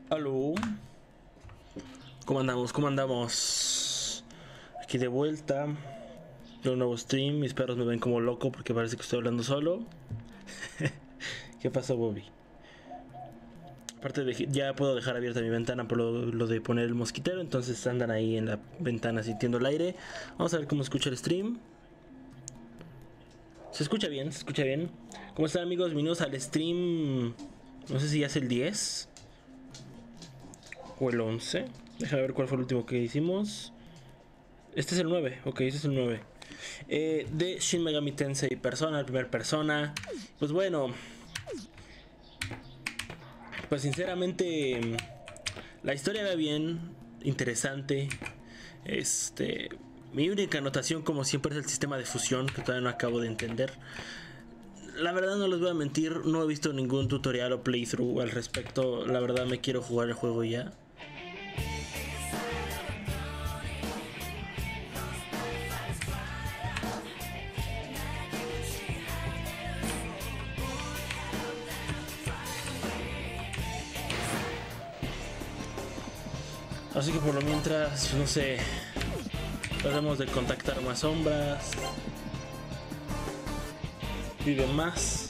Aló, ¿cómo andamos? ¿Cómo andamos? Aquí de vuelta de un nuevo stream. Mis perros me ven como loco porque parece que estoy hablando solo. ¿Qué pasó, Bobby? Aparte de ya puedo dejar abierta mi ventana por lo de poner el mosquitero, entonces andan ahí en la ventana sintiendo el aire. Vamos a ver cómo escucha el stream. Se escucha bien, se escucha bien. ¿Cómo están, amigos? Bienvenidos al stream. No sé si ya es el 10 o el 11. Déjame ver cuál fue el último que hicimos. Este es el 9, ok, este es el 9. De Shin Megami Tensei Persona, primera persona. Pues bueno, pues sinceramente la historia va bien, interesante. Mi única anotación, como siempre, es el sistema de fusión, que todavía no acabo de entender. La verdad, no les voy a mentir, no he visto ningún tutorial o playthrough al respecto. La verdad, me quiero jugar el juego ya. Así que por lo mientras, no sé, tratemos de contactar más sombras y demás.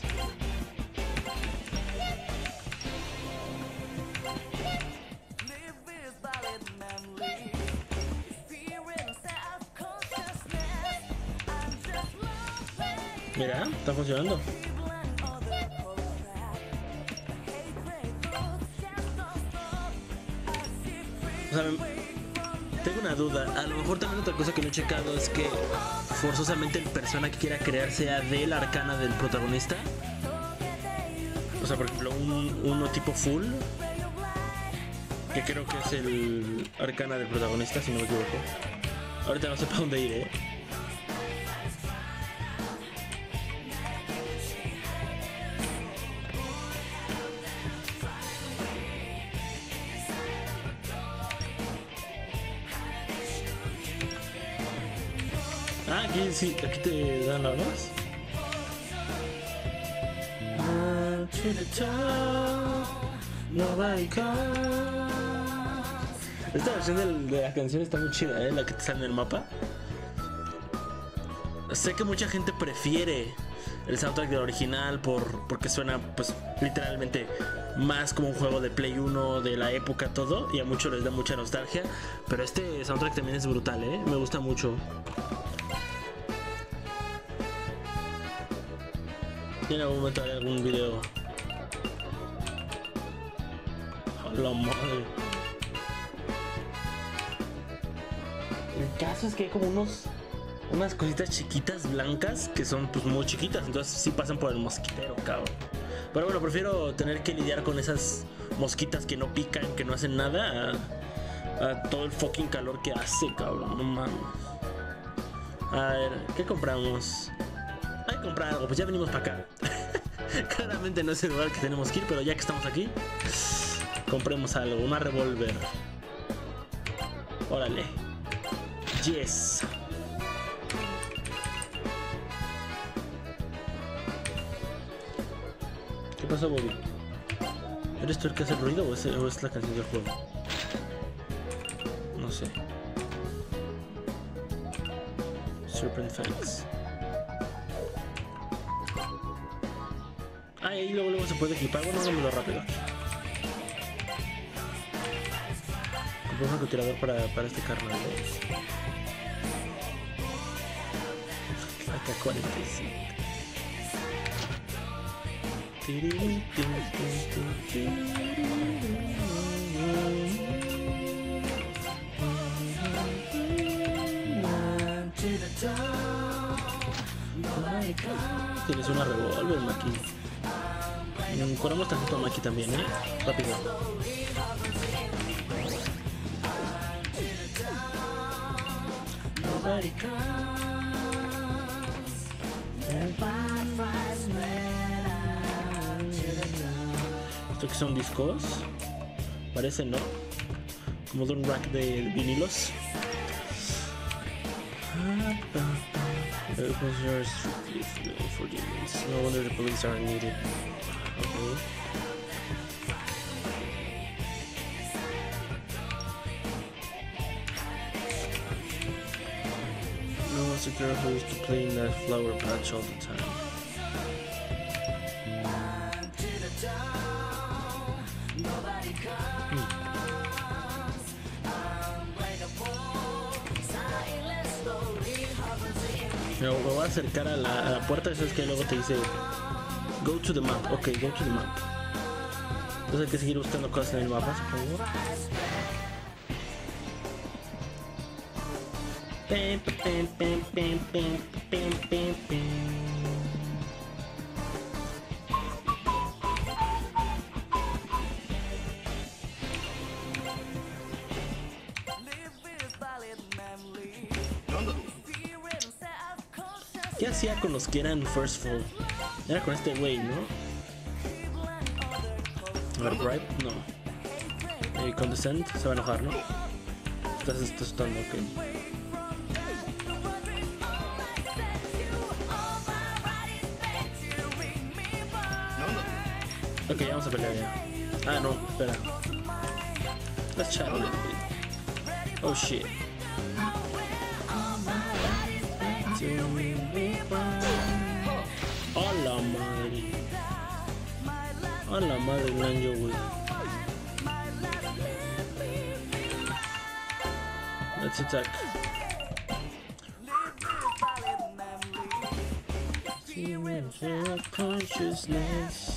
Mira, está funcionando. O sea, tengo una duda. A lo mejor también otra cosa que no he checado es que forzosamente el persona que quiera crear sea de la arcana del protagonista. O sea, por ejemplo, uno tipo full, que creo que es el arcana del protagonista, si no me equivoco. Ahorita no sé para dónde ir, Ah, aquí sí, aquí te dan las más. Esta versión de la canción está muy chida, la que te sale en el mapa. Sé que mucha gente prefiere el soundtrack del original porque suena, pues, literalmente más como un juego de Play 1 de la época, todo. Y a muchos les da mucha nostalgia. Pero este soundtrack también es brutal, me gusta mucho. Y en algún momento haré algún video. ¡A la madre! El caso es que hay como unas cositas chiquitas blancas que son pues muy chiquitas, entonces sí pasan por el mosquitero, cabrón. Pero bueno, prefiero tener que lidiar con esas mosquitas que no pican, que no hacen nada, a todo el fucking calor que hace, cabrón, no mames. A ver, ¿qué compramos? Hay que comprar algo, pues ya venimos para acá. Claramente no es el lugar que tenemos que ir, pero ya que estamos aquí, compremos algo, una revólver. Órale. Yes. ¿Qué pasó, Bobby? ¿Eres tú el que hace el ruido o es la canción del juego? No sé. Serpent Fangs. Ah, y ahí luego se puede equipar. Bueno, hagámoslo rápido. Compré un francotirador para este carnal, AK-47. Tienes una revólver, Maki. Corremos tantito a Maki también, rápido. ¿Esto que son discos? Parece, ¿no? Como de un rack de vinilos. Opens yours for demons. No wonder the police are needed. Okay. girl who used to play in that flower patch all the time. Me voy a acercar a la puerta, eso es que luego te dice go to the map. Ok, go to the map. Entonces hay que seguir buscando cosas en el mapa, supongo. ¿Qué hacía con los que eran First Fall? Era con este güey, ¿no? A ver, Bribe, no. Condescend, se va a enojar, ¿no? Estás asustando, ok. Ok, vamos a pelear ya. Ah, no, espera. Let's chat a little bit. Oh shit. A la madre. A la madre del año, güey. Let's attack. Consciousness.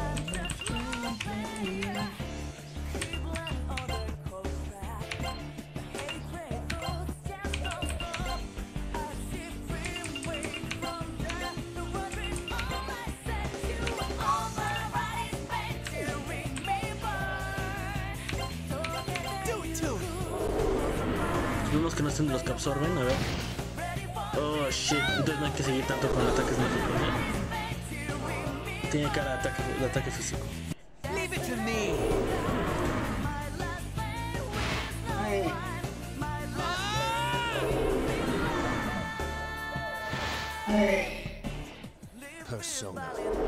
Unos que no estén de los que absorben, a ver. Oh shit, entonces no hay que seguir tanto con ataques mágicos, ¿no? Tiene cara de ataque físico. Leave it to me. Persona.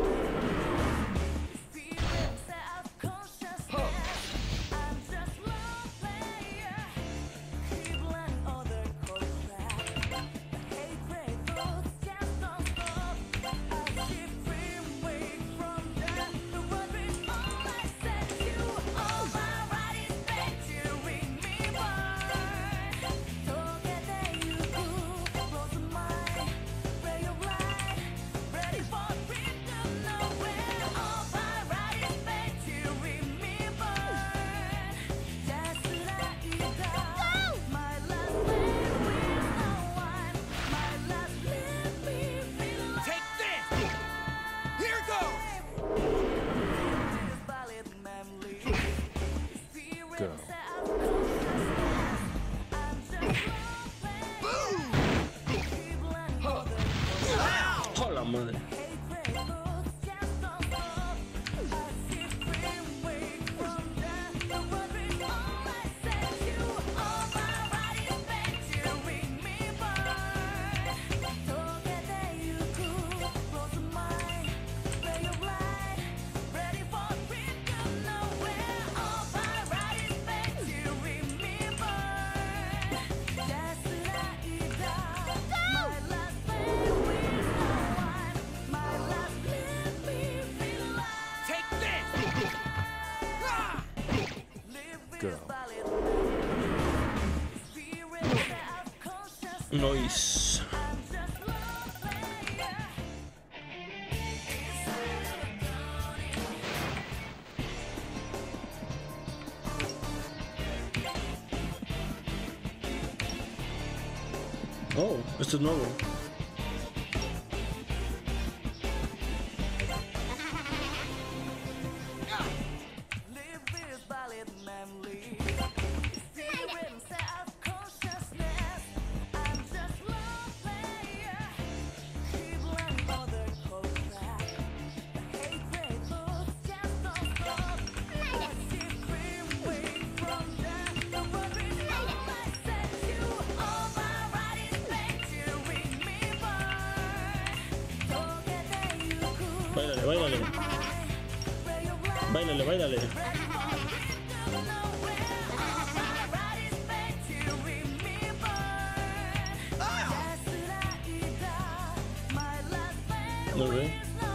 Go. ¡Oh, la madre! Nice. Oh, esto es nuevo. Báilale, báilale. Báilale, báilale. No sé.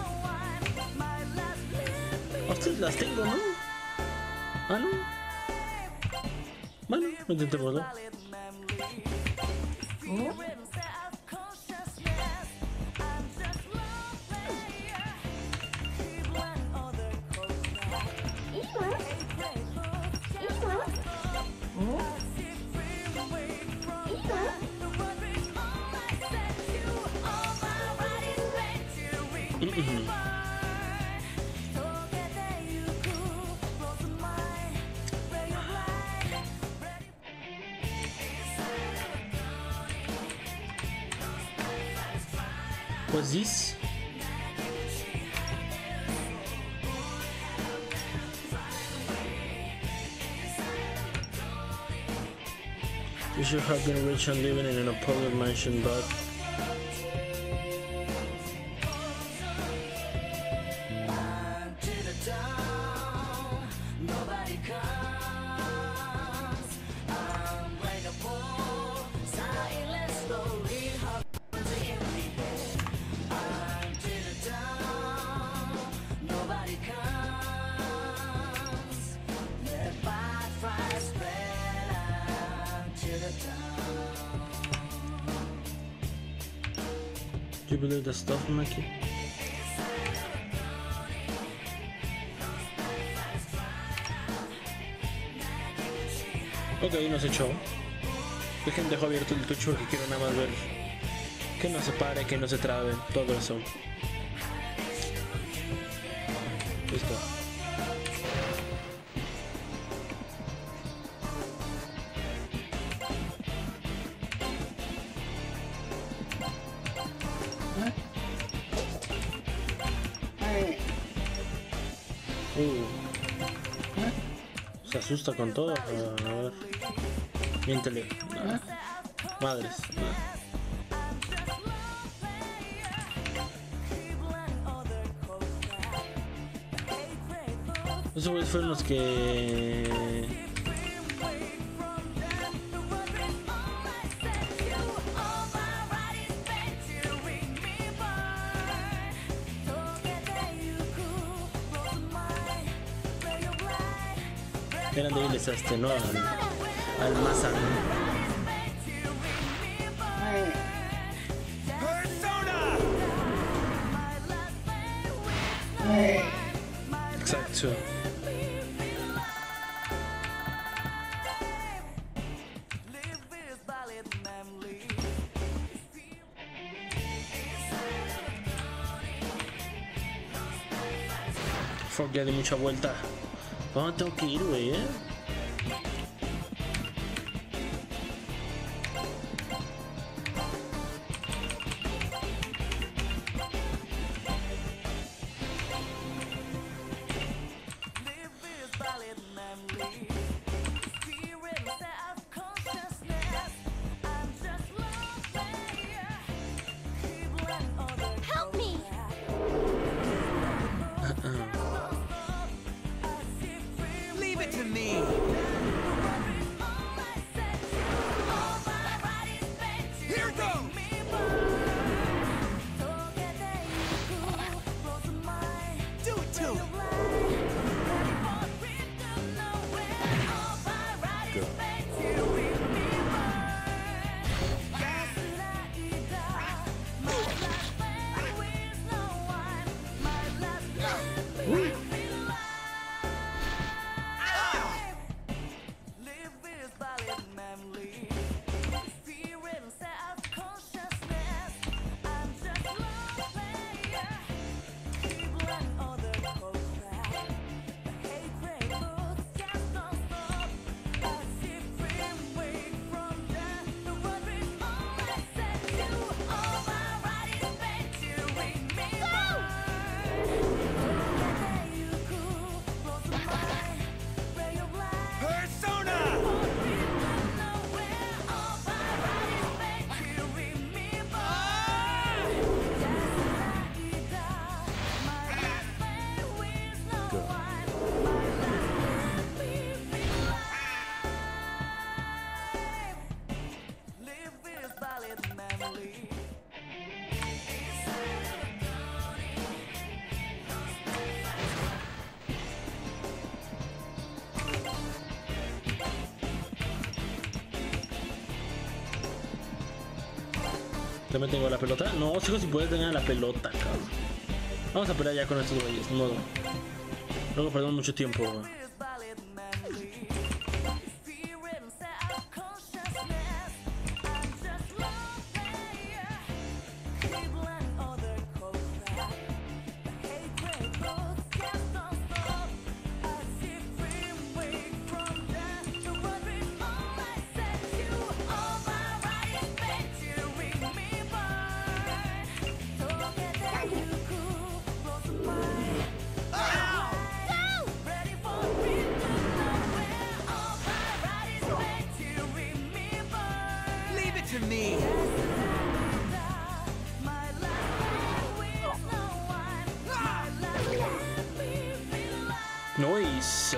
Estas las tengo, ¿no? Ah, no. Bueno, intentémoslo. What's this? You should have been rich and living in an apartment mansion, but do you believe the stuff, Maki? Ok, nos echó. Dejen, dejo abierto el Twitch porque quiero nada más ver que no se pare, que no se trabe, todo eso. Listo. Se asusta con todo. A ver. Miéntele. Madres. Esos güeyes fueron los que... eran débiles a este, ¿no? Al Mazan. Exacto. Fuck, ya di mucha vuelta. ¿Dónde tengo que ir, güey, Help me! Leave it to me. Here goes. Do it too. También tengo la pelota. No, sigo sin poder tener la pelota, cabrón. Vamos a pelear ya con estos güeyes, de modo. Luego perdemos mucho tiempo, güey. Leave it to me. Nice.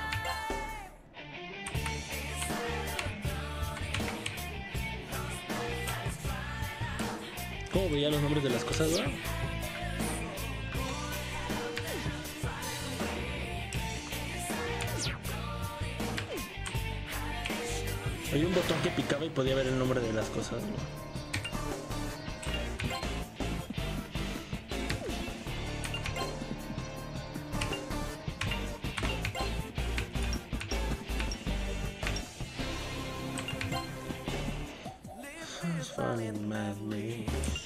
¿Cómo veía los nombres de las cosas, güey? Había un botón que picaba y podía ver el nombre de las cosas, güey. Fun, madly.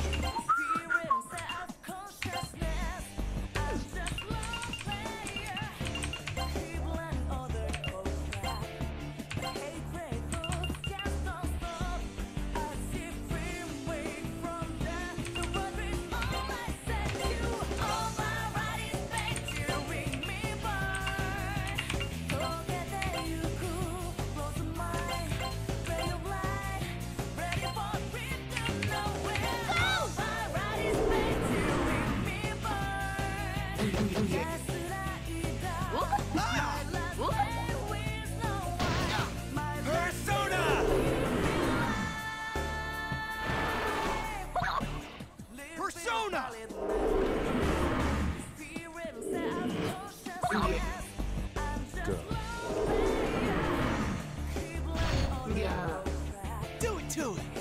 Persona! Persona! Do it to it!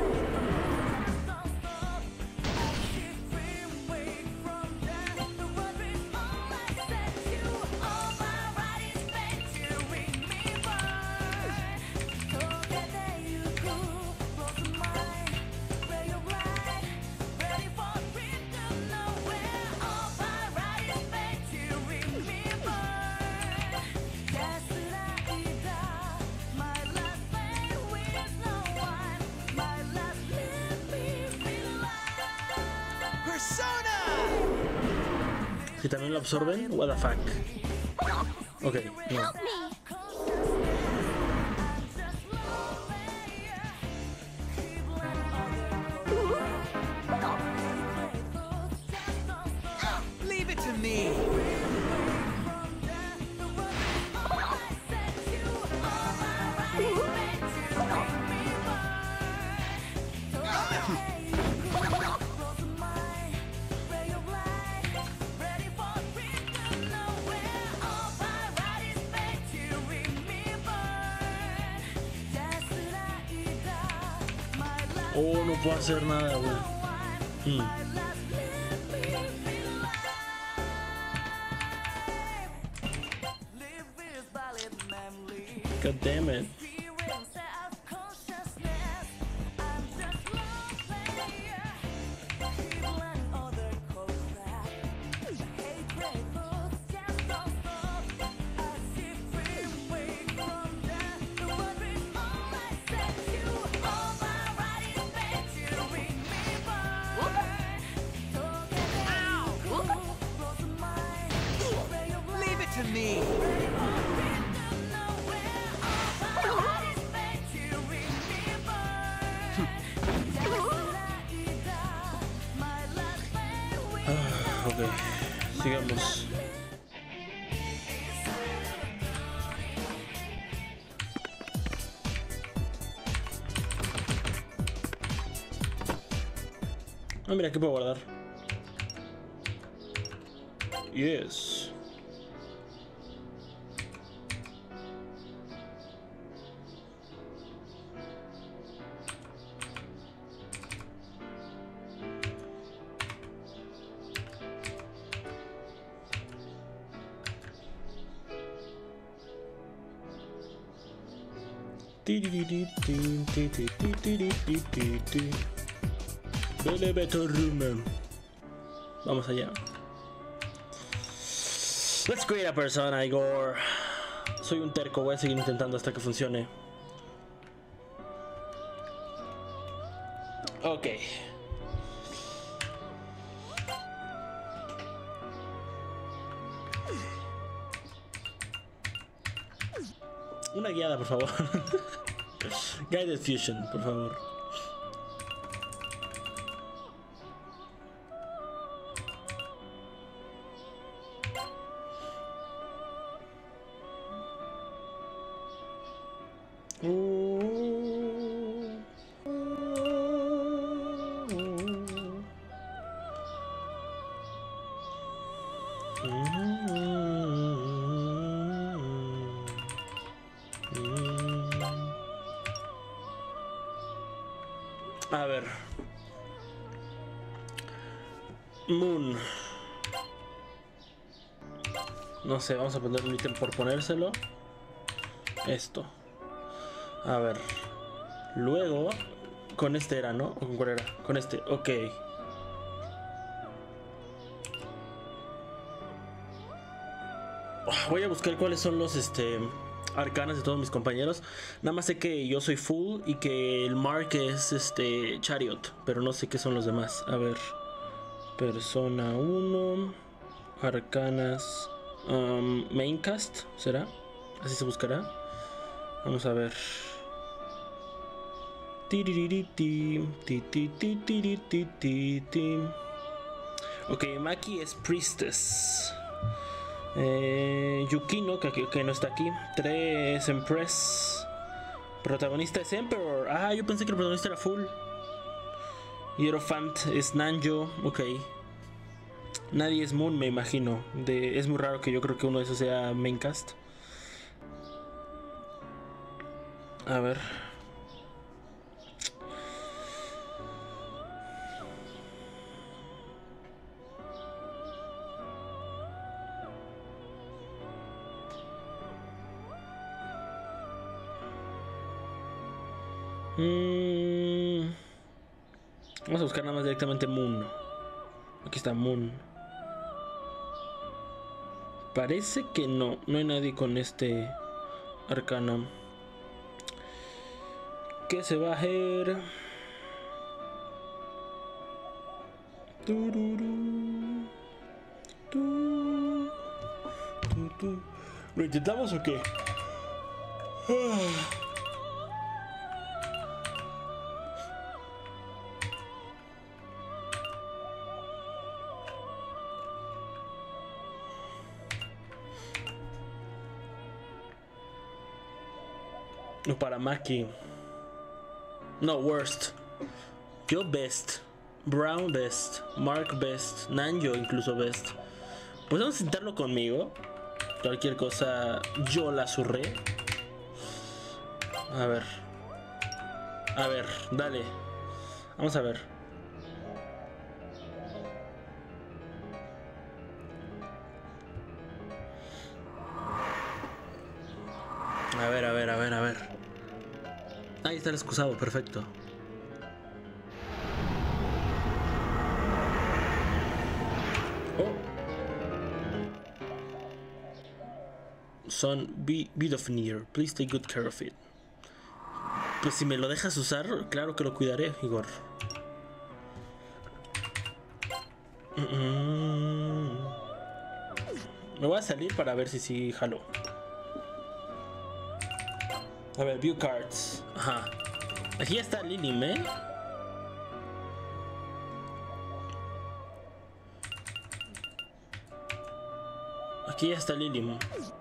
Si también lo absorben, what the fuck. Ok, no. Help me! Leave it to me! Oh, no puedo hacer nada, güey. God damn it. Leave it to me! Ok, sigamos. Ah, mira, aquí puedo guardar. Yes. Elevator room. Vamos allá. Let's create a persona, Igor. Soy un terco, voy a seguir intentando hasta que funcione. Ok. Una guiada, por favor. Guided Fusion, por favor. A ver. Moon. No sé, vamos a poner un ítem por ponérselo. Esto. A ver. Luego, con este era, ¿no? ¿O con cuál era? Con este, ok. Voy a buscar cuáles son los arcanas de todos mis compañeros. Nada más sé que yo soy full y que el Mark es Chariot, pero no sé qué son los demás. A ver. Persona 1. Arcanas. Maincast, ¿será? Así se buscará. Vamos a ver. Ok, Maki es Priestess. Yukino, que no está aquí. 3 Empress. Protagonista es Emperor. Ah, yo pensé que el protagonista era full. Hierophant es Nanjo. Ok. Nadie es Moon, me imagino. Es muy raro que yo creo que uno de esos sea Maincast. A ver. Vamos a buscar nada más directamente Moon. Aquí está Moon. Parece que no hay nadie con este arcana. ¿Qué se va a hacer? ¿Lo intentamos o qué? No, para Maki. No, worst. Yo best. Brown best. Mark best. Nanjo incluso best. Pues vamos a intentarlo conmigo. Cualquier cosa yo la zurré. A ver. A ver, dale. Vamos a ver. A ver, a ver, a ver, a ver. Ahí está el excusado, perfecto. Oh. Son Bidofnir, please take good care of it. Pues si me lo dejas usar, claro que lo cuidaré, Igor. Me voy a salir para ver si sí jaló. A ver, view cards. Ajá. Aquí ya está Lilim, ¿eh? Aquí ya está Lilim.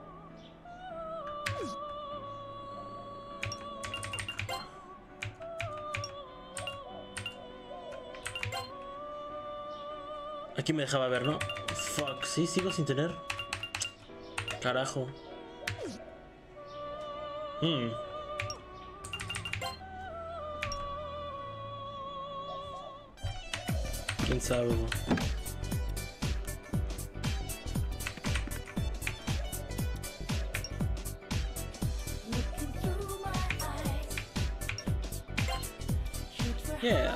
Aquí me dejaba ver, ¿no? Fuck, sí, sigo sin tener. Carajo. ¿Quién sabe? Looking through my eyes, Yeah.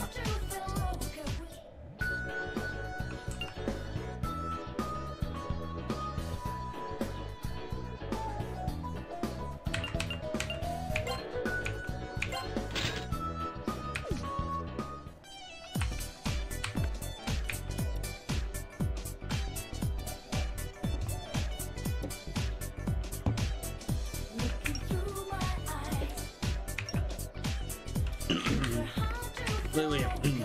Wait.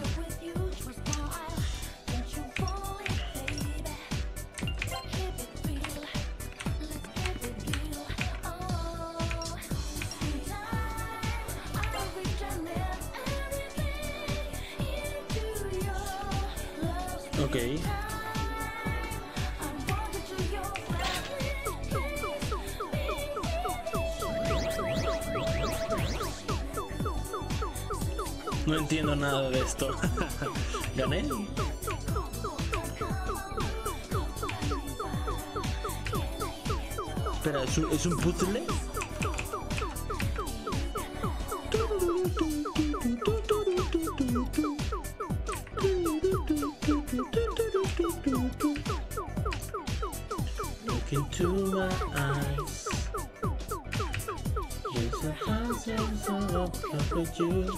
Okay. No entiendo nada de esto. ¿Gané? Espera, ¿es un puzzle? Look into my eyes. There's a thousand of with you.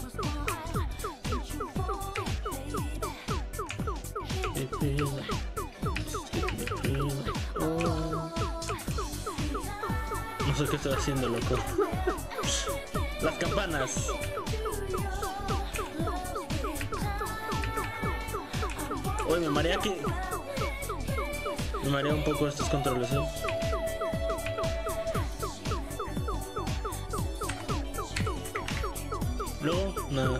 No sé qué estoy haciendo, loco. Las campanas. Oye, me marea un poco estos controles, ¿eh? Luego, nada.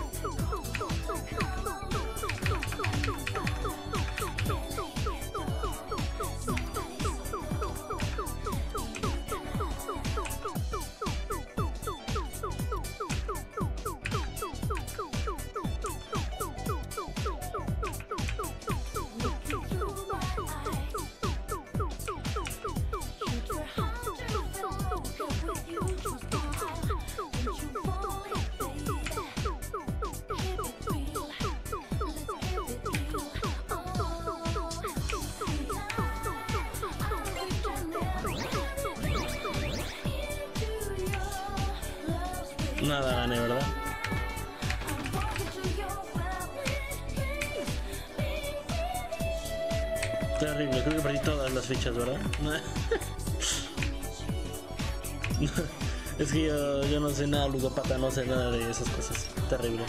Nada gané, ¿verdad? Terrible, creo que perdí todas las fichas, ¿verdad? Es que yo no sé nada ludopata, no sé nada de esas cosas. Terrible.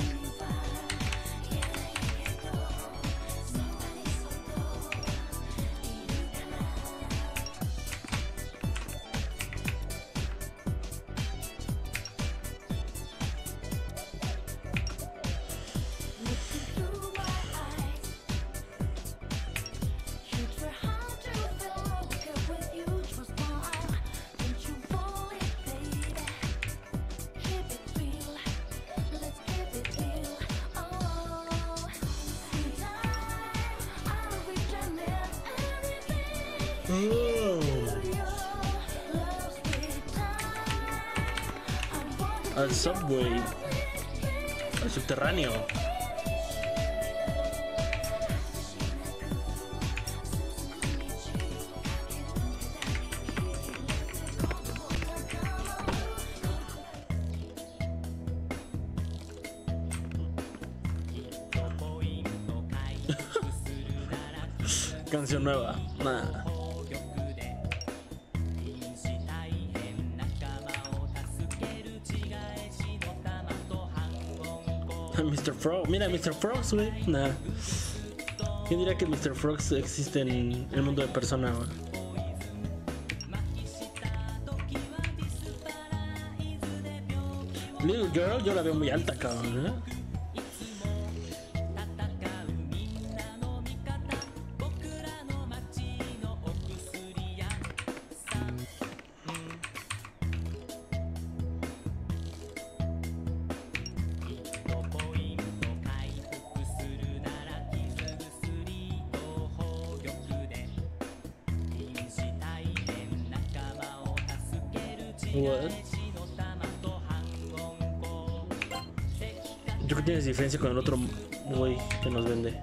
Al subway, al subterráneo. Canción nueva. Nah. Mr. Frog, mira Mr. Frogs, güey. Nah. ¿Quién diría que Mr. Frogs existe en el mundo de Persona, güey? Little Girl, yo la veo muy alta, cabrón, ¿eh? What? Yo creo que tienes diferencia con el otro güey que nos vende.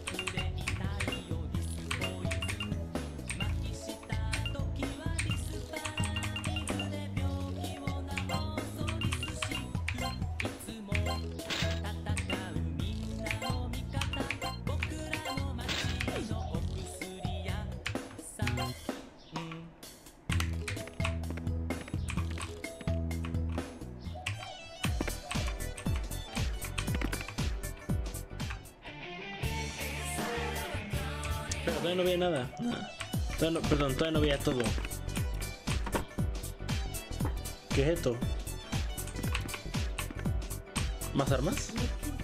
Pero todavía no veía nada. Todavía no, perdón, todavía no veía todo. ¿Qué es esto? ¿Más armas?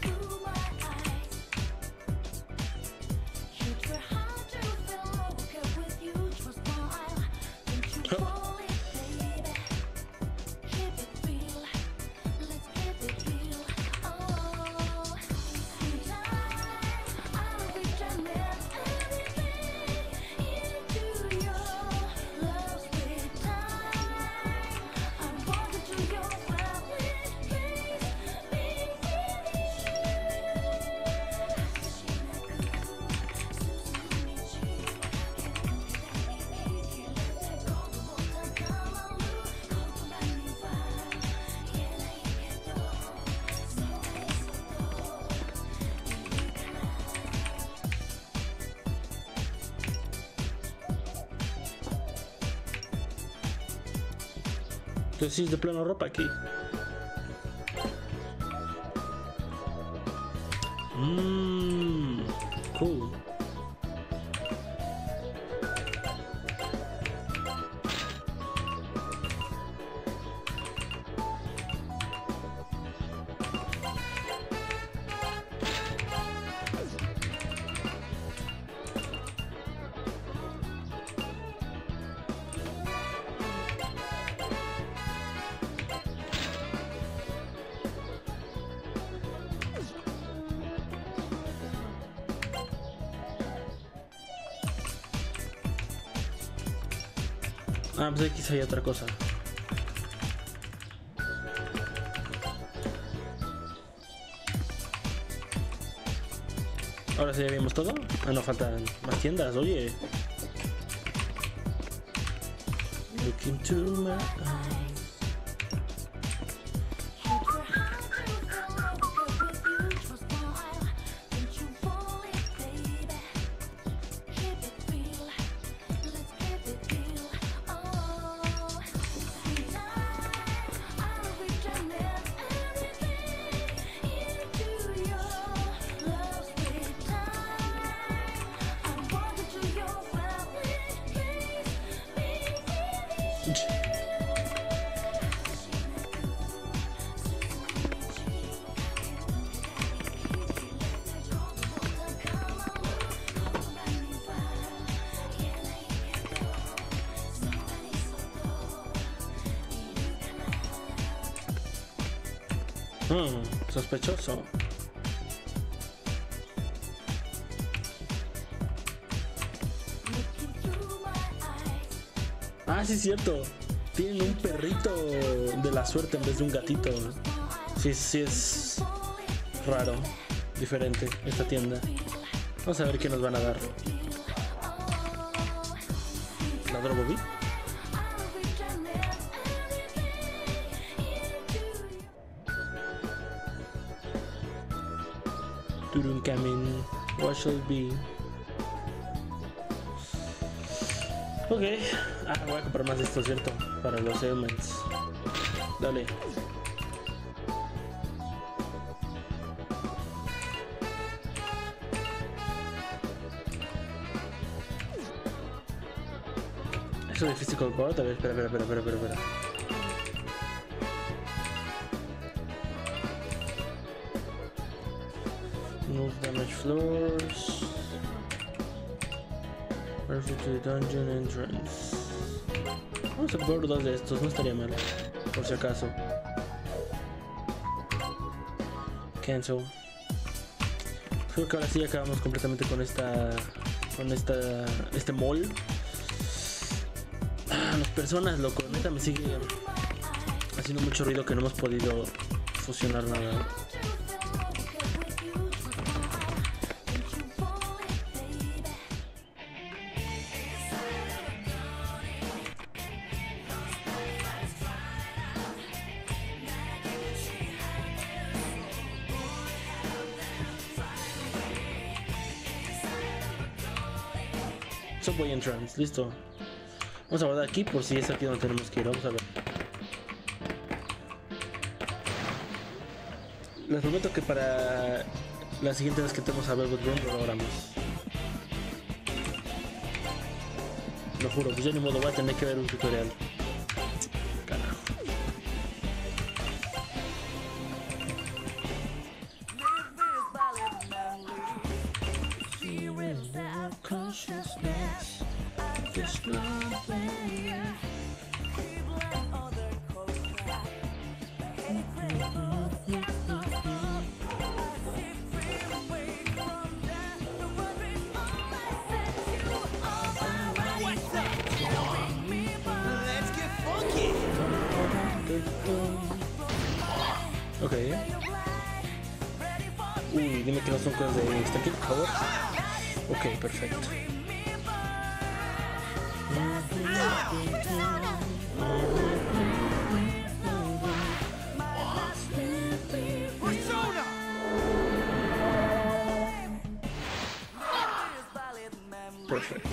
Entonces sí es de plano ropa aquí. Cool. Ah, pues aquí hay otra cosa. Ahora sí ya vimos todo. Ah, no faltan más tiendas, oye. Look into my eyes. Sospechoso. Ah, sí es cierto. Tienen un perrito de la suerte en vez de un gatito. Sí, sí es raro, diferente esta tienda. Vamos a ver qué nos van a dar. ¿La Drogovi? Turunkamin, what shall be? Ok, voy a comprar más de esto, ¿cierto? Para los ailments. Dale. Eso es difícil con corte. A ver, espera. Move damage floors. Perfect to the dungeon entrance. Vamos a probar dos de estos, no estaría mal. Por si acaso. Cancel. Creo que ahora sí acabamos completamente con este mall. Las personas, loco, neta me sigue haciendo mucho ruido que no hemos podido fusionar nada. Subway entrance, listo. Vamos a guardar aquí por si es aquí donde tenemos que ir. Vamos a ver. Les prometo que para la siguiente vez que estemos a Velvet Room lo logramos. Lo juro, pues yo ni modo voy a tener que ver un tutorial. Carajo. What's up? Let's get funky. Ok. Uy, dime que no son cosas de Instant Kick, por favor. Ok, perfecto. Persona. Perfecto.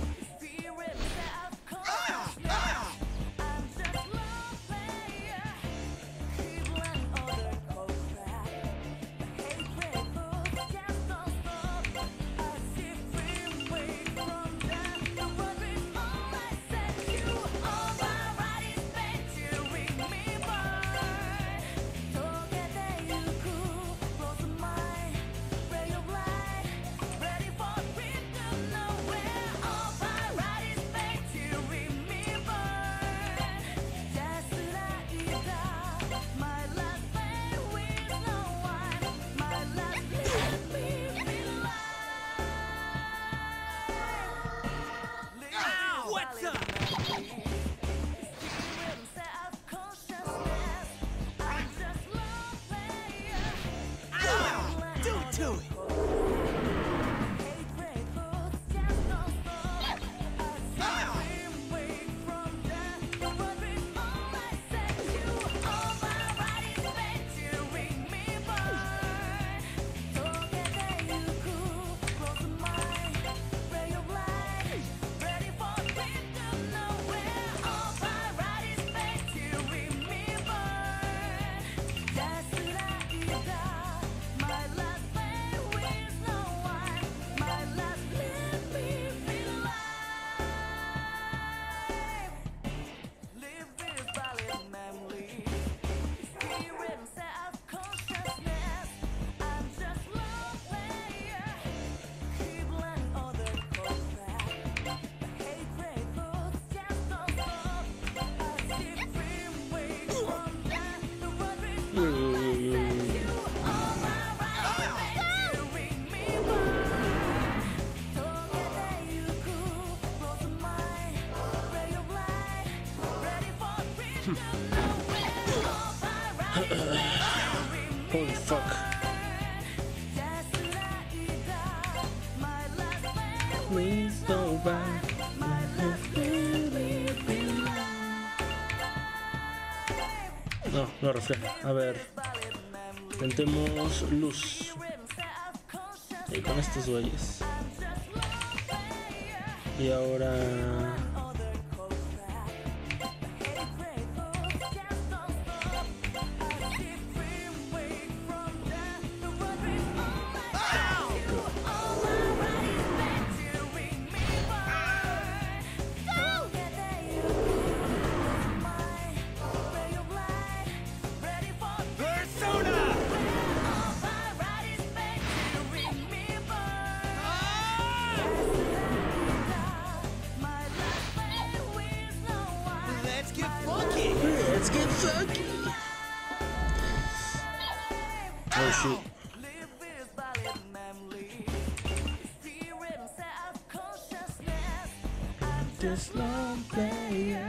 What's up? Do it to it. Holy fuck. Please go back. No, no refleja. A ver. Intentemos luz. Y con estos güeyes. Y ahora. Persona. Let's get funky. Let's get funky. Oh shit. This long player.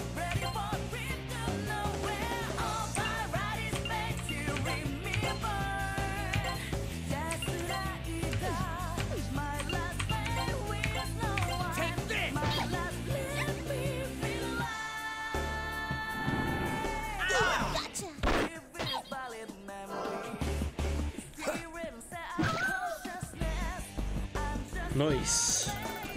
Ready for freedom, nowhere, all my bodies made to bring me by. Noise.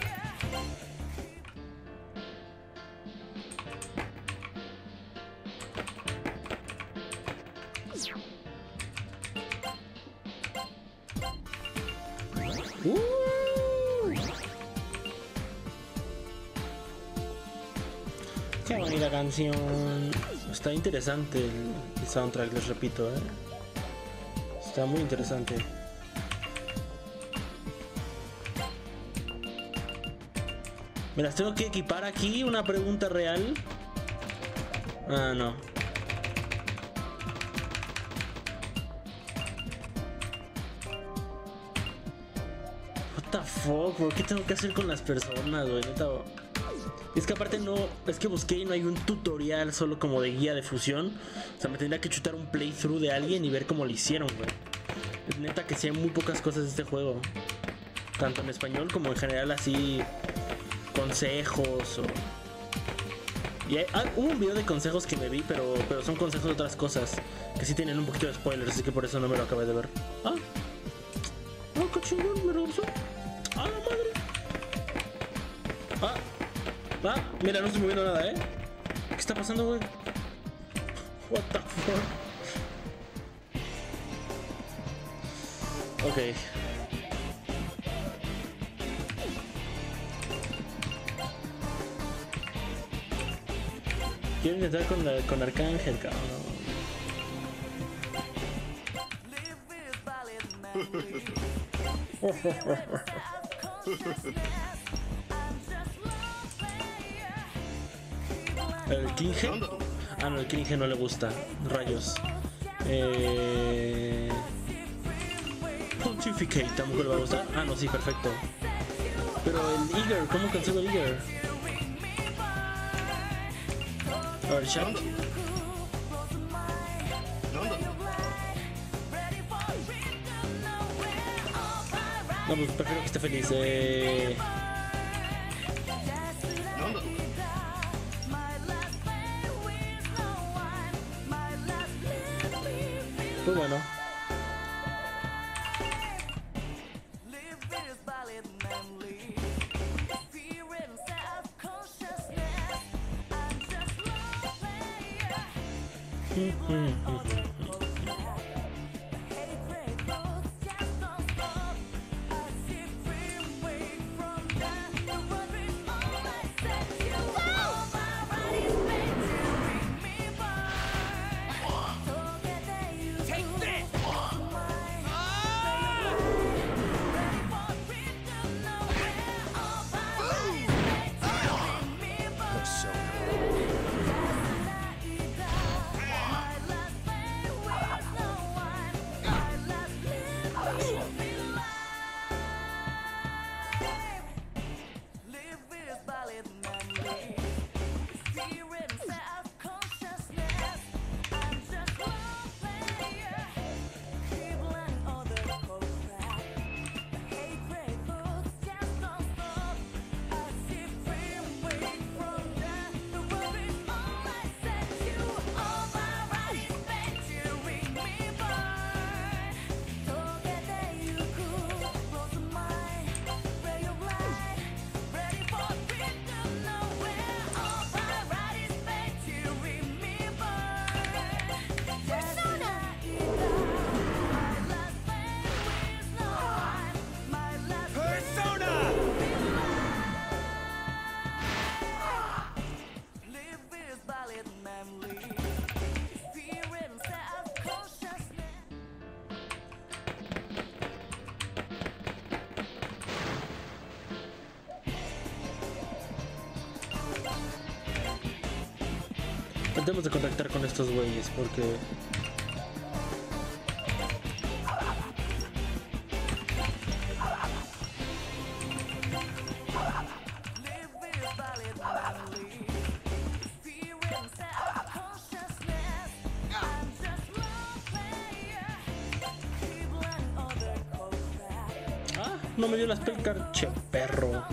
Qué bonita canción. Está interesante el soundtrack, les repito, Está muy interesante. ¿Me las tengo que equipar aquí? ¿Una pregunta real? Ah, no. What the fuck, bro? ¿Qué tengo que hacer con las personas, güey? Neta. Es que aparte no, es que busqué y no hay un tutorial solo como de guía de fusión. O sea, me tendría que chutar un playthrough de alguien y ver cómo lo hicieron, güey. Es neta que sí hay muy pocas cosas de este juego. Tanto en español como en general así consejos o... Y hubo un video de consejos que me vi, pero son consejos de otras cosas que sí tienen un poquito de spoilers, así que por eso no me lo acabé de ver. Ah, qué chingón, me lo usó. Ah, la madre. Mira, no estoy moviendo nada, ¿Qué está pasando, güey? What the fuck. Ok. Quiero intentar con Arcángel, cabrón. ¿El Klinge? Ah, no, el Klinge no le gusta. Rayos. Pontificate, tampoco le va a gustar. Ah, no, sí, perfecto. Pero el Eager, ¿cómo cancelo el Eager? A ver, chat. No, pues prefiero que esté feliz. Pues bueno. Tratemos de contactar con estos güeyes porque... Ah, no me dio la spellcard, che perro.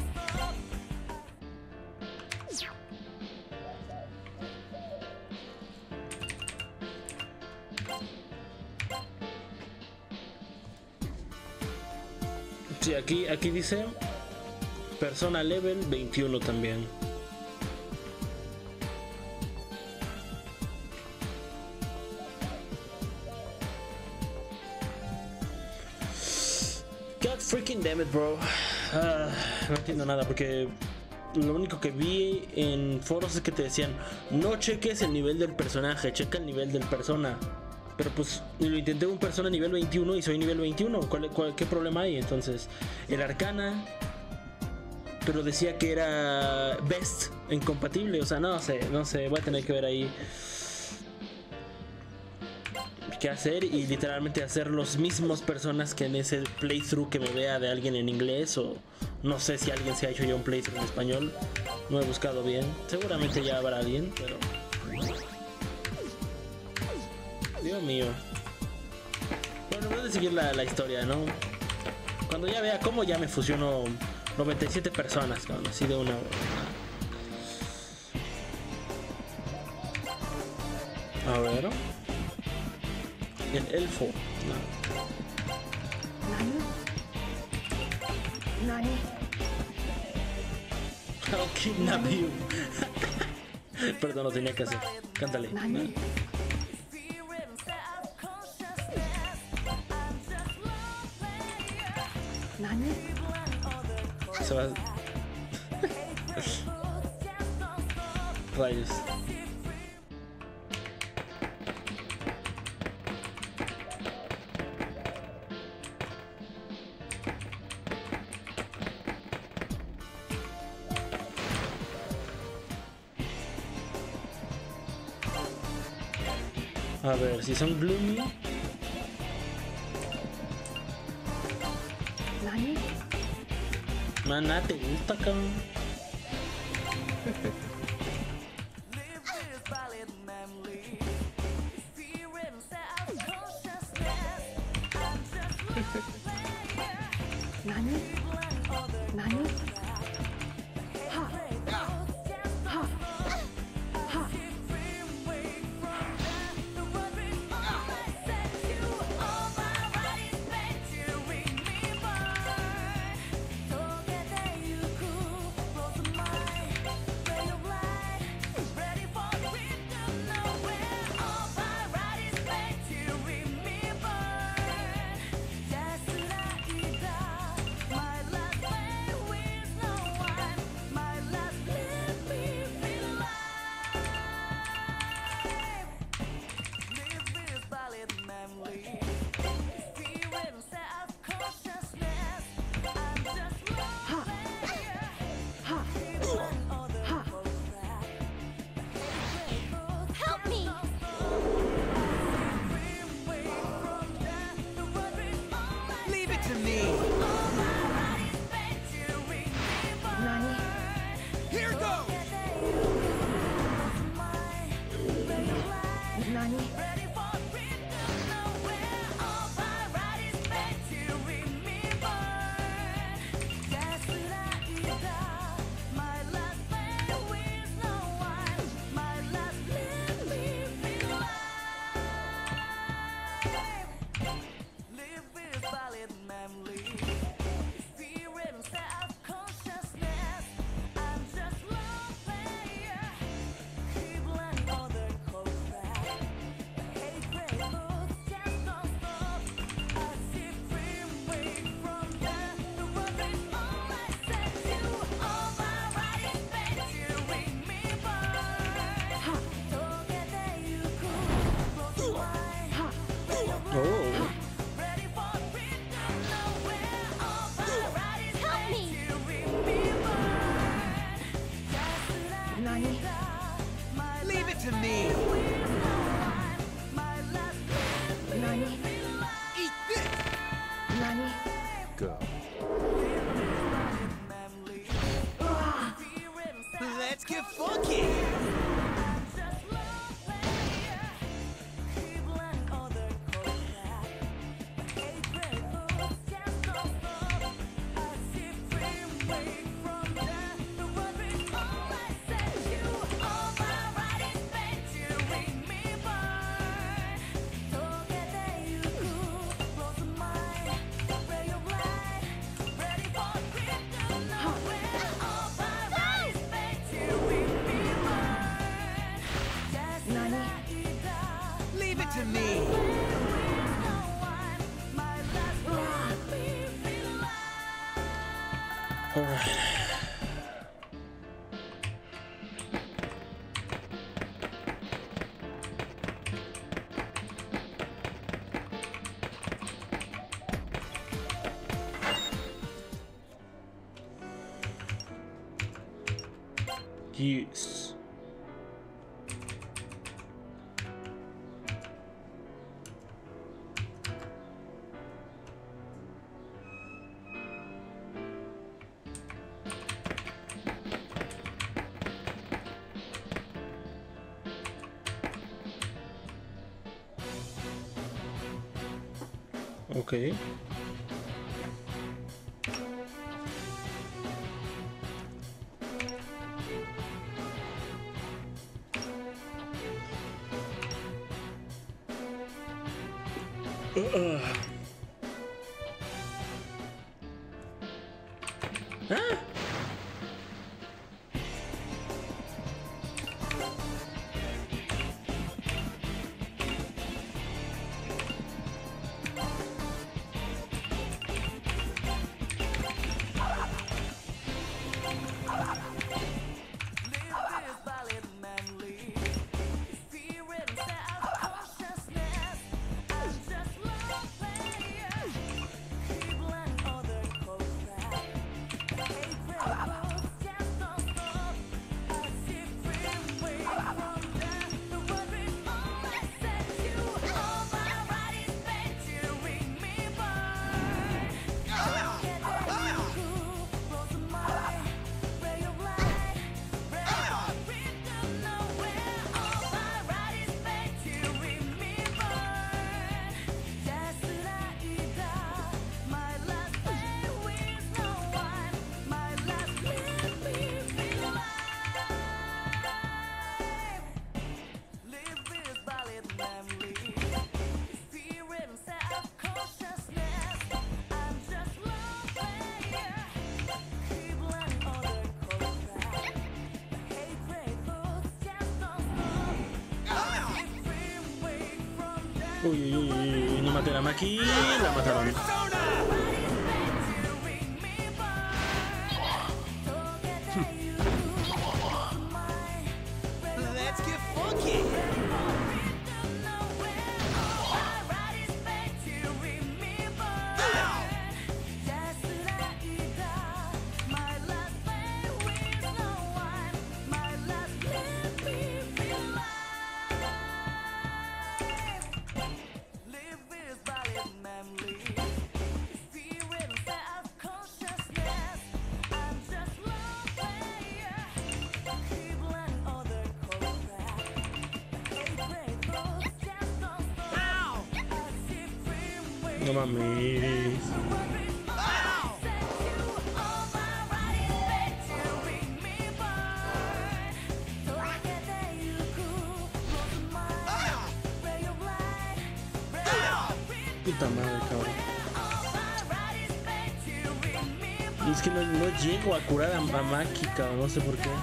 Sí, aquí dice Persona level 21 también. God freaking damn it, bro. No entiendo nada porque lo único que vi en foros es que te decían no cheques el nivel del personaje, checa el nivel del persona. Pero pues lo intenté un persona nivel 21 y soy nivel 21. ¿Qué problema hay? Entonces, el arcana, pero decía que era best incompatible. O sea, no sé, voy a tener que ver ahí qué hacer y literalmente hacer los mismos personas que en ese playthrough que me vea de alguien en inglés, o no sé si alguien se ha hecho ya un playthrough en español. No he buscado bien, seguramente ya habrá alguien, pero Dios mío. Bueno, voy a seguir la historia, ¿no? Cuando ya vea cómo ya me fusiono 97 personas, cabrón, así de una. A ver. El elfo. No. I'll kidnap you. Perdón, lo tenía que hacer. Cántale. Se va. Rayos. A ver, si son gloomy. Mana, ¿te gusta, cabrón? Leave it to me. Eat this. Go. Let's get funky. Yes. Okay. Ah. Uy, uy, uy, uy, no maten a Maki, la mataron. Let's get funky. No mames. Puta madre, cabrón. Y es que no llego a curar a Maki, cabrón, no sé por qué.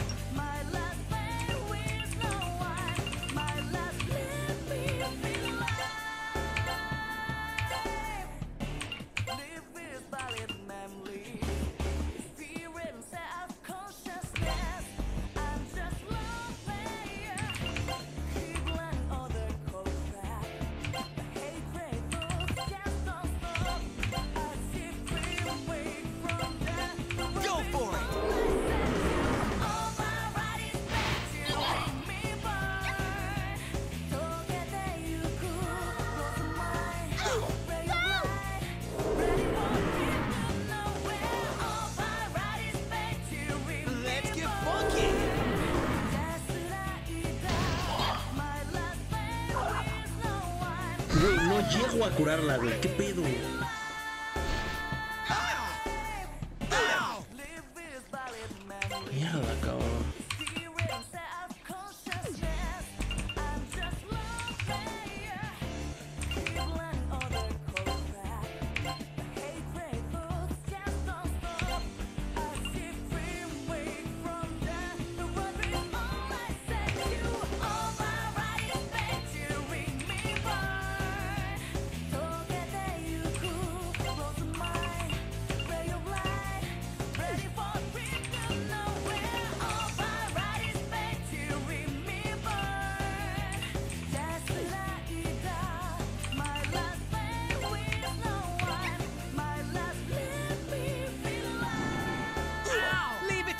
Go for it. Let's get funky. Güey, no llego a curarla, güey. ¿Qué pedo? Mierda, cabrón.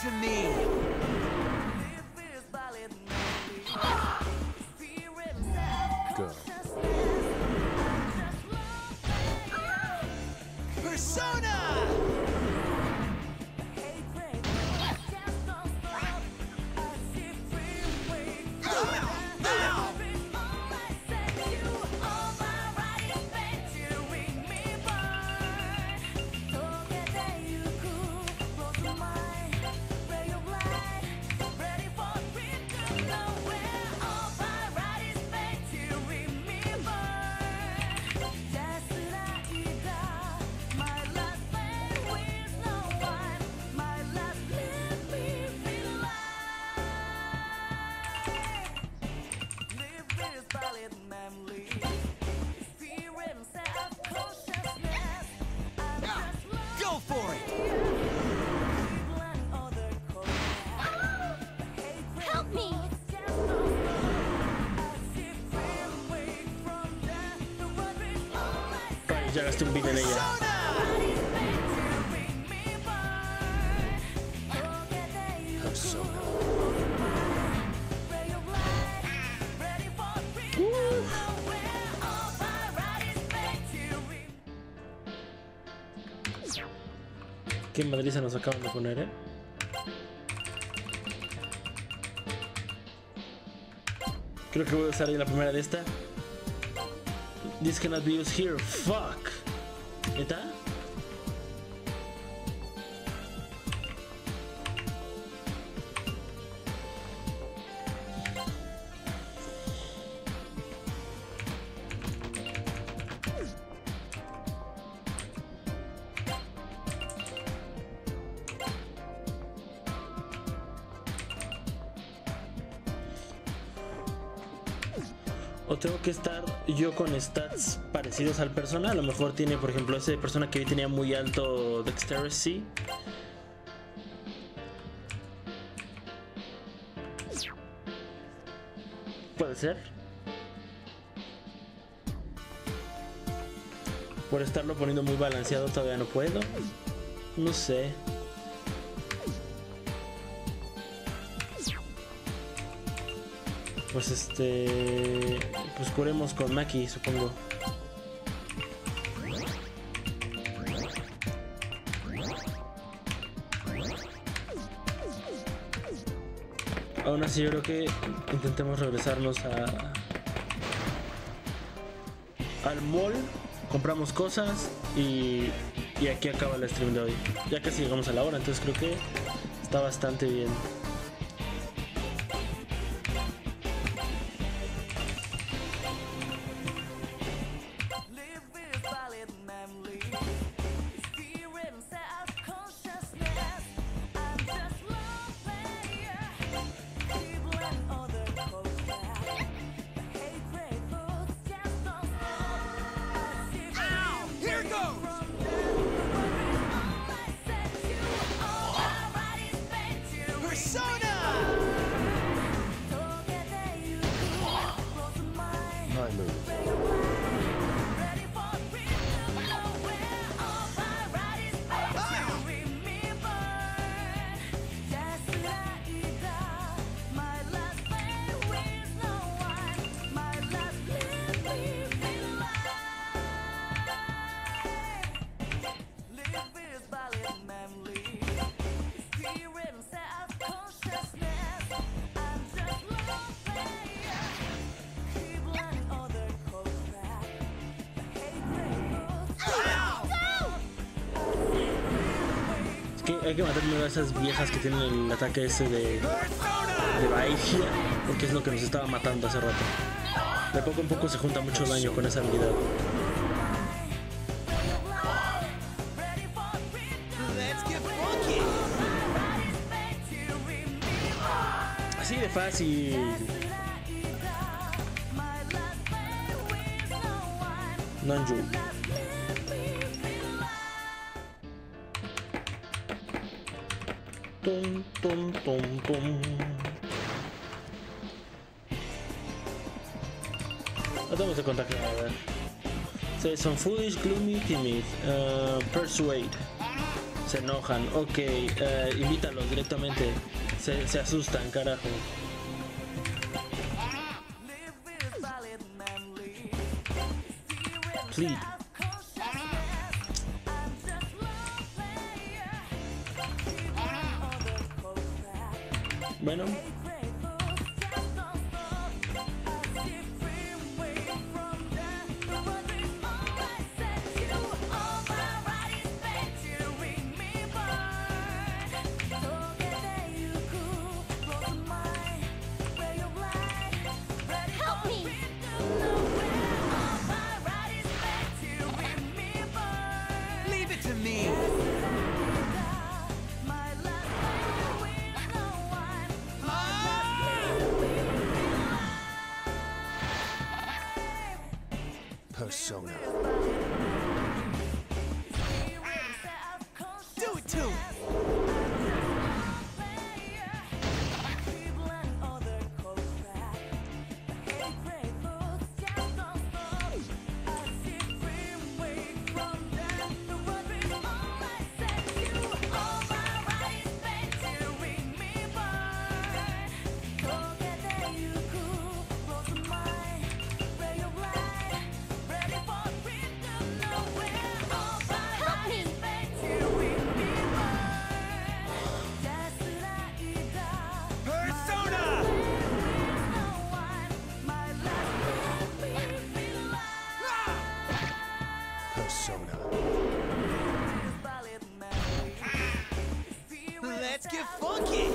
to me. Go. Persona! Go for it! Help me! Ay, ya gasté un beat en ella. Persona! Persona. Qué madriza nos acaban de poner, Creo que voy a usar ya la primera de esta. This cannot be used here. Fuck. ¿Neta? O tengo que estar yo con stats parecidos al persona. A lo mejor tiene, por ejemplo, ese persona que vi tenía muy alto Dexterity. Puede ser. Por estarlo poniendo muy balanceado todavía no puedo. No sé. Pues pues curemos con Maki, supongo. Aún así yo creo que intentemos regresarnos al mall, compramos cosas y aquí acaba el stream de hoy. Ya casi llegamos a la hora, entonces creo que está bastante bien. Here goes! Persona! My move. Hay que matar una de esas viejas que tienen el ataque ese de Baegia, porque es lo que nos estaba matando hace rato. De poco en poco se junta mucho daño con esa habilidad. Let's get funky! Así de fácil. Nanju. Tum, tum, tum, tum. Tratamos de contactar, a ver. Say some foolish, gloomy, timid. Persuade. Se enojan, ok, invítalos directamente. Se asustan, carajo. Plead. Bueno. Help me! Leave it to me. Persona. Do it to him. Help me! Persona. Persona. Let's get funky.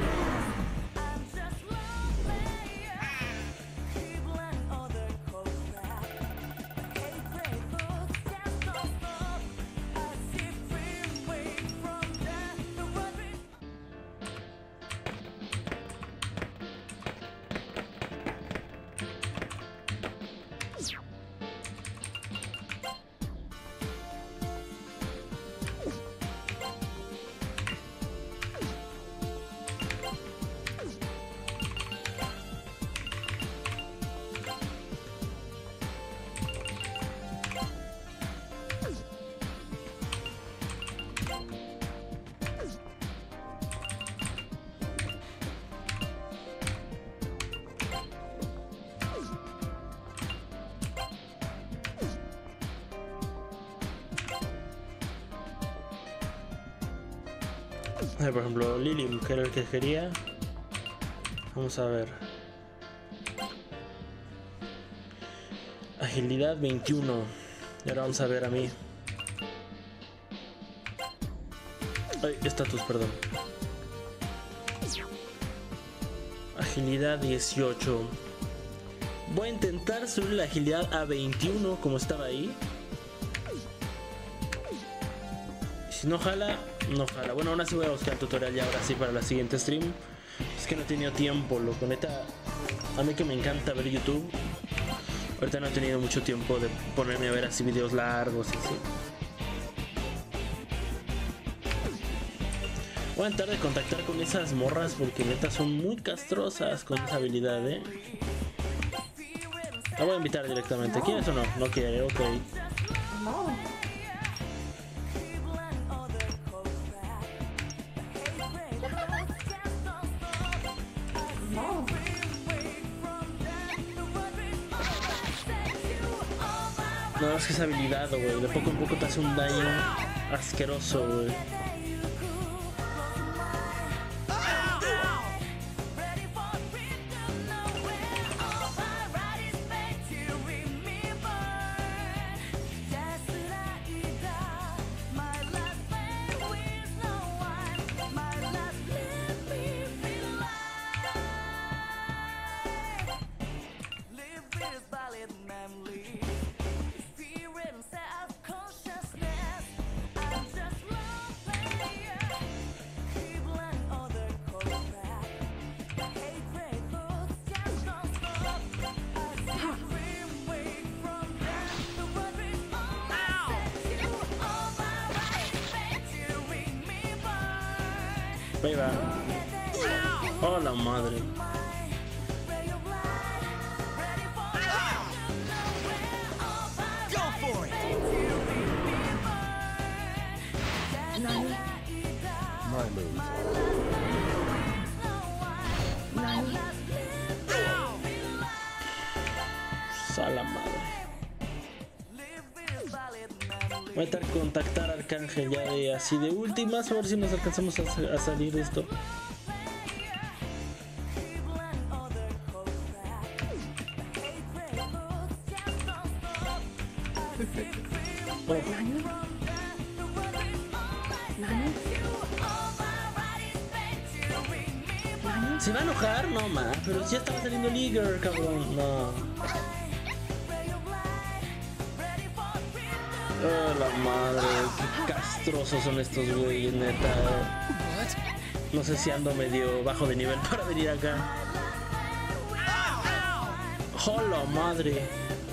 A ver, por ejemplo, Lilium, que era el que quería. Vamos a ver. Agilidad 21. Y ahora vamos a ver a mí. Ay, estatus, perdón. Agilidad 18. Voy a intentar subir la agilidad a 21 como estaba ahí. Si no jala, no jala. Bueno, aún así voy a buscar el tutorial ya ahora sí para la siguiente stream. Es que no he tenido tiempo, loco. Neta, a mí que me encanta ver YouTube. Ahorita no he tenido mucho tiempo de ponerme a ver así videos largos y así. Voy a intentar de contactar con esas morras porque neta son muy castrosas con esa habilidad, La voy a invitar directamente. ¿Quieres o no? No quiere, ok. No, es que esa habilidad, güey, de poco en poco te hace un daño asqueroso, güey. Ahí va. Oh, la madre. Go for it. move. A la madre. Voy a tratar de contactar a Arcángel ya de así de últimas, a ver si nos alcanzamos a salir de esto. Oh. ¿Se va a enojar? No, ma, pero ya estaba saliendo Liger, cabrón. No. Oh, la madre, qué castrosos son estos güeyes, neta. No sé si ando medio bajo de nivel para venir acá. ¡Oh, la madre!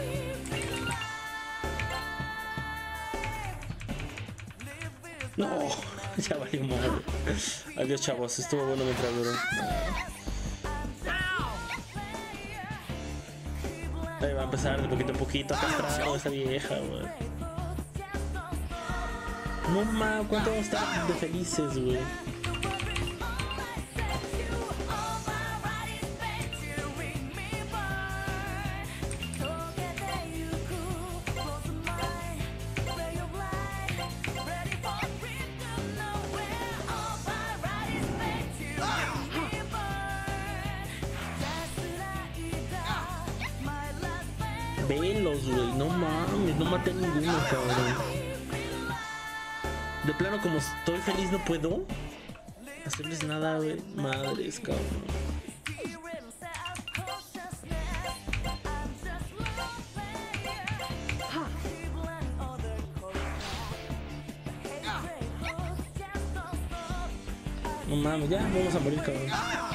No, ya valió madre. Adiós, chavos, estuvo bueno mientras duró. Ahí va a empezar de poquito a poquito a castrar a esa vieja, güey. No mames, ¿cuánto vamos a estar de felices, güey? Velos, güey, no mames, no maté a ninguno, cabrón. De plano, como estoy feliz, no puedo hacerles nada, güey. Madres, cabrón. No mames, ya vamos a morir, cabrón.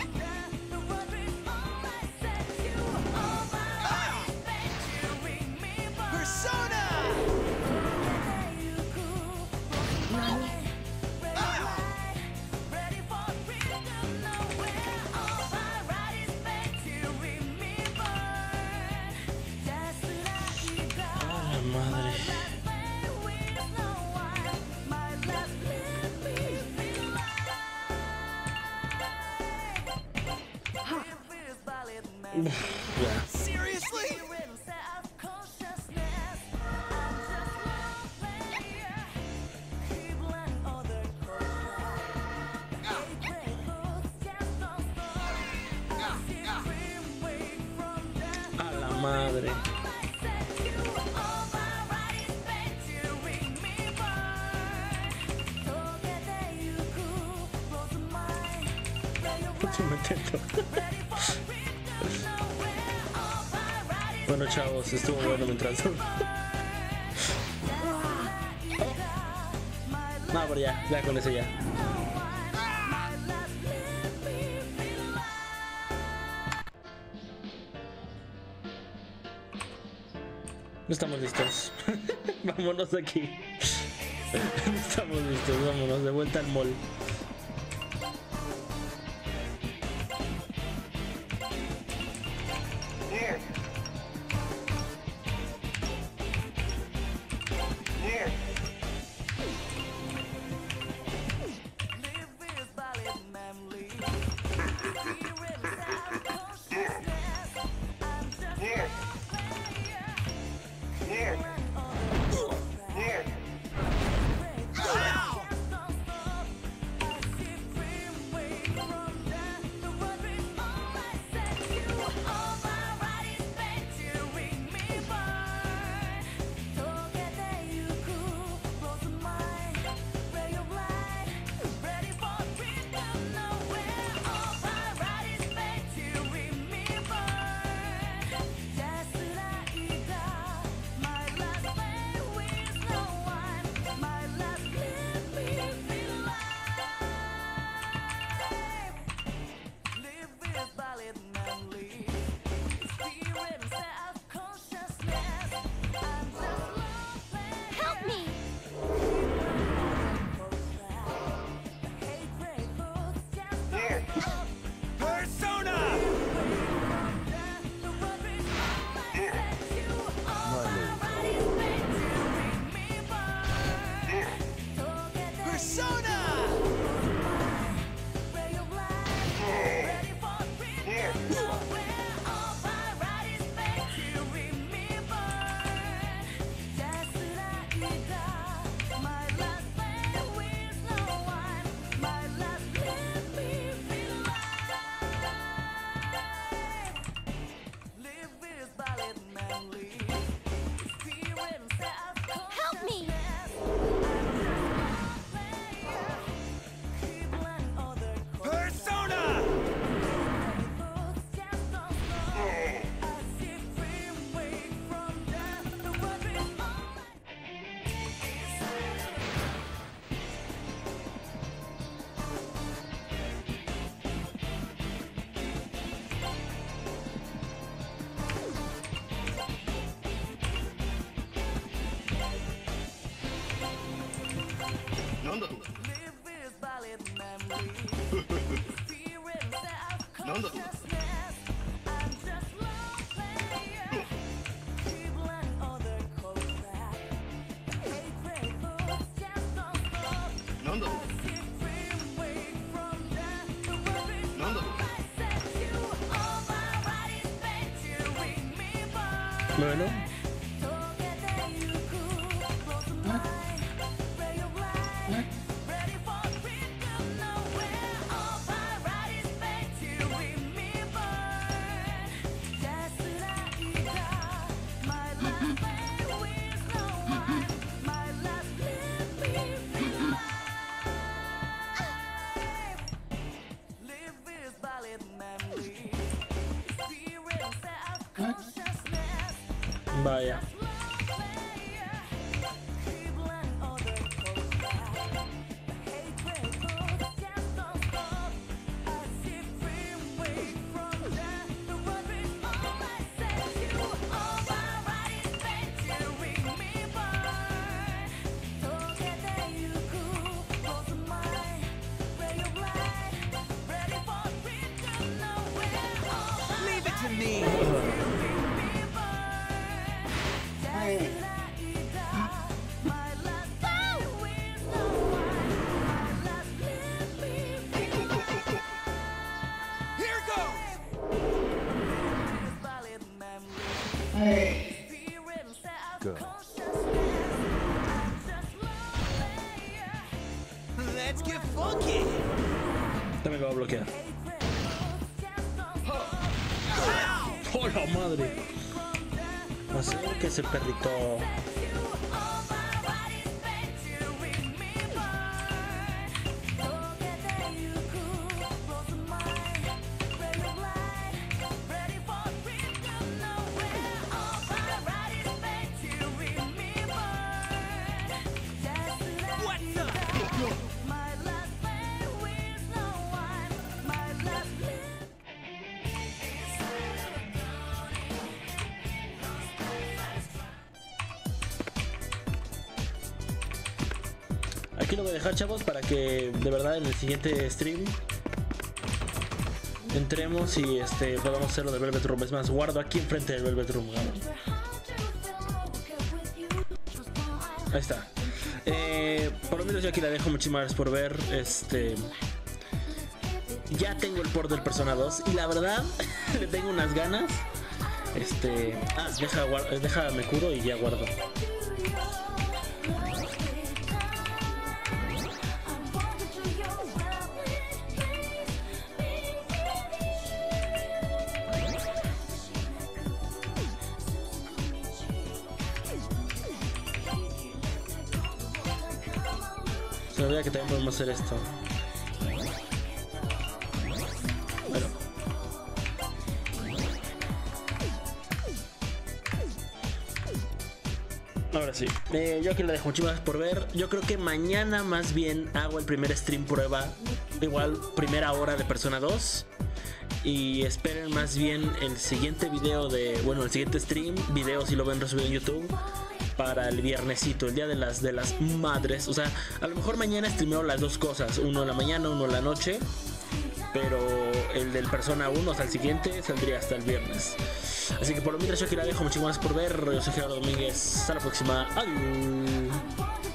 Seriously? A la madre. Bueno, chavos, estuvo bueno mientras. No, pero ya con ese ya. No estamos listos. Vámonos de aquí. No estamos listos, vámonos de vuelta al mall. Bueno. Vaya. Leave it to me. Here goes. Go. Let's get funky. También lo va a bloquear. ¡Oh, la madre! Acérquese, perrito. What's up? Aquí lo voy a dejar, chavos, para que de verdad en el siguiente stream entremos y podamos hacer lo del Velvet Room. Es más, guardo aquí enfrente del Velvet Room. Ahí está. Por lo menos yo aquí la dejo. Muchísimas gracias por ver. Ya tengo el port del Persona 2 y la verdad le tengo unas ganas. Deja me curo y ya guardo. Se me olvida que también podemos hacer esto. Bueno. Ahora sí. Yo aquí la dejo. Muchísimas gracias por ver. Yo creo que mañana más bien hago el primer stream prueba. Igual primera hora de Persona 2. Y esperen más bien el siguiente video de... Bueno, el siguiente stream. Video si lo ven resubido en YouTube. Para el viernesito, el día de las madres. O sea, a lo mejor mañana streameo las dos cosas, uno en la mañana, uno en la noche, pero el del Persona 1 hasta el siguiente saldría hasta el viernes. Así que por lo mientras yo aquí la dejo. Muchísimas gracias por ver. Yo soy Gerardo Domínguez. Hasta la próxima. Adiós.